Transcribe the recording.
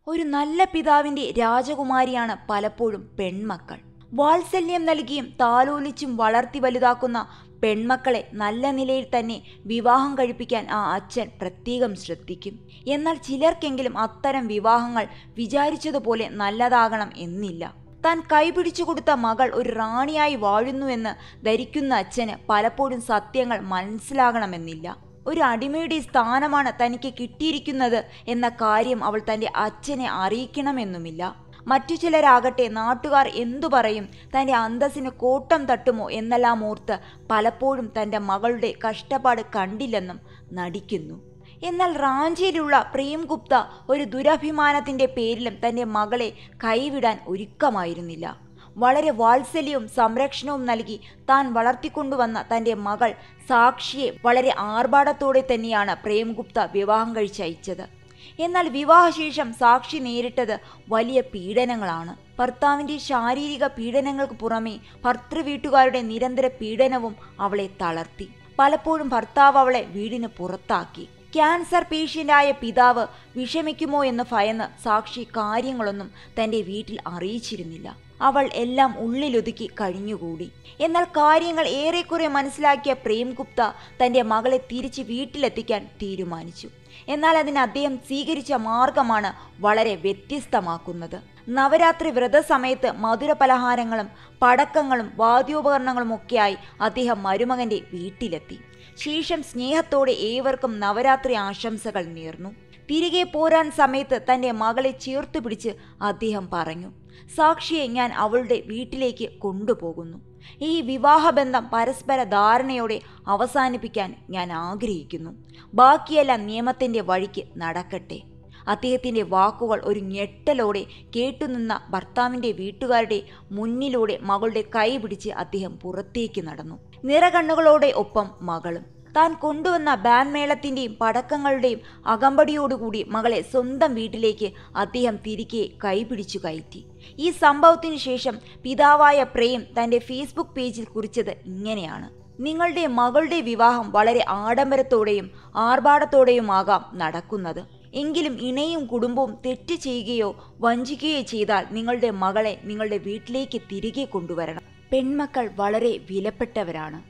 ഒരു നല്ല പിതാവിന്റെ രാജകുമാരിയാണ് പലപ്പോഴും പെൺമക്കൾ. വാത്സല്യം നൽകിയും താലോലിച്ചും വളർത്തി വലുതാക്കുന്ന പെൺമക്കളെ നല്ല നിലയിൽ തന്നെ വിവാഹം കഴിപ്പിക്കാൻ ആ അച്ഛൻ പ്രത്യേകം ശ്രദ്ധിക്കും. എന്നാൽ ചിലർക്കെങ്കിലും അത്തരം വിവാഹങ്ങൾ വിചാരിച്ചതുപോലെ നല്ലതാകണം എന്നില്ല. താൻ കൈപിടിച്ചു കൊടുത്ത മകൾ ഒരു റാണിയായി വാഴുന്നുവെന്ന് ധരിക്കുന്ന അച്ഛന് പലപ്പോഴും സത്യങ്ങൾ മനസ്സിലാകണമെന്നില്ല. ഒരു അടിമയുടെ സ്ഥാനമാണ് തനിക്ക് കിട്ടിയിരിക്കുന്നത് എന്ന കാര്യം അവൾ തൻ്റെ അച്ഛനെ അറിയിക്കണമെന്നുമില്ല. മറ്റു ചിലരാകട്ടെ നാട്ടുകാർ എന്തു പറയും, തൻ്റെ അന്തസ്സിന് കോട്ടം തട്ടുമോ എന്നെല്ലാം ഓർത്ത് പലപ്പോഴും തൻ്റെ മകളുടെ കഷ്ടപ്പാട് കണ്ടില്ലെന്നും നടിക്കുന്നു. എന്നാൽ റാഞ്ചിയിലുള്ള പ്രേം ഗുപ്ത ഒരു ദുരഭിമാനത്തിൻ്റെ പേരിലും തൻ്റെ മകളെ കൈവിടാൻ ഒരുക്കമായിരുന്നില്ല. വളരെ വാത്സല്യവും സംരക്ഷണവും നൽകി താൻ വളർത്തിക്കൊണ്ടുവന്ന തൻ്റെ മകൾ സാക്ഷിയെ വളരെ ആർഭാടത്തോടെ തന്നെയാണ് പ്രേംഗുപ്ത വിവാഹം കഴിച്ചയച്ചത്. എന്നാൽ വിവാഹശേഷം സാക്ഷി നേരിട്ടത് വലിയ പീഡനങ്ങളാണ്. ഭർത്താവിൻ്റെ ശാരീരിക പീഡനങ്ങൾക്ക് പുറമെ ഭർത്തൃവീട്ടുകാരുടെ നിരന്തര പീഡനവും അവളെ തളർത്തി. പലപ്പോഴും ഭർത്താവ് അവളെ വീടിന് പുറത്താക്കി. ക്യാൻസർ പേഷ്യൻ്റായ പിതാവ് വിഷമിക്കുമോ എന്ന് ഭയന്ന് സാക്ഷി കാര്യങ്ങളൊന്നും തൻ്റെ വീട്ടിൽ അറിയിച്ചിരുന്നില്ല. അവൾ എല്ലാം ഉള്ളിലൊതുക്കി കഴിഞ്ഞുകൂടി. എന്നാൽ കാര്യങ്ങൾ ഏറെക്കുറെ മനസ്സിലാക്കിയ പ്രേംഗുപ്ത തൻ്റെ മകളെ തിരിച്ച് വീട്ടിലെത്തിക്കാൻ തീരുമാനിച്ചു. എന്നാൽ അതിന് അദ്ദേഹം സ്വീകരിച്ച മാർഗമാണ് വളരെ വ്യത്യസ്തമാക്കുന്നത്. നവരാത്രി വ്രതസമയത്ത് മധുരപലഹാരങ്ങളും പടക്കങ്ങളും വാദ്യോപകരണങ്ങളുമൊക്കെയായി അദ്ദേഹം മരുമകൻ്റെ വീട്ടിലെത്തി. ശേഷം സ്നേഹത്തോടെ ഏവർക്കും നവരാത്രി ആശംസകൾ നേർന്നു. തിരികെ പോരാൻ സമയത്ത് തൻ്റെ മകളെ ചേർത്തു പിടിച്ച് അദ്ദേഹം പറഞ്ഞു, സാക്ഷിയെ ഞാൻ അവളുടെ വീട്ടിലേക്ക് കൊണ്ടുപോകുന്നു. ഈ വിവാഹബന്ധം പരസ്പര ധാരണയോടെ അവസാനിപ്പിക്കാൻ ഞാൻ ആഗ്രഹിക്കുന്നു. ബാക്കിയെല്ലാം നിയമത്തിൻ്റെ വഴിക്ക് നടക്കട്ടെ. അദ്ദേഹത്തിൻ്റെ വാക്കുകൾ ഒരു ഞെട്ടലോടെ കേട്ടുനിന്ന ഭർത്താവിൻ്റെ വീട്ടുകാരുടെ മുന്നിലൂടെ മകളുടെ കൈ പിടിച്ച് അദ്ദേഹം പുറത്തേക്ക് നടന്നു. നിറകണ്ണുകളോടെ ഒപ്പം മകളും. താൻ കൊണ്ടുവന്ന ബാൻഡ് മേളത്തിൻ്റെയും പടക്കങ്ങളുടെയും അകമ്പടിയോടുകൂടി മകളെ സ്വന്തം വീട്ടിലേക്ക് അദ്ദേഹം തിരികെ കൈപിടിച്ചു കയറ്റി. ഈ സംഭവത്തിനു ശേഷം പിതാവായ പ്രേം തൻ്റെ ഫേസ്ബുക്ക് പേജിൽ കുറിച്ചത് ഇങ്ങനെയാണ്: നിങ്ങളുടെ മകളുടെ വിവാഹം വളരെ ആഡംബരത്തോടെയും ആർഭാടത്തോടെയുമാകാം നടക്കുന്നത്. എങ്കിലും ഇണയും കുടുംബവും തെറ്റ് ചെയ്യുകയോ വഞ്ചിക്കുകയോ ചെയ്താൽ നിങ്ങളുടെ മകളെ നിങ്ങളുടെ വീട്ടിലേക്ക് തിരികെ കൊണ്ടുവരണം. പെൺമക്കൾ വളരെ വിലപ്പെട്ടവരാണ്.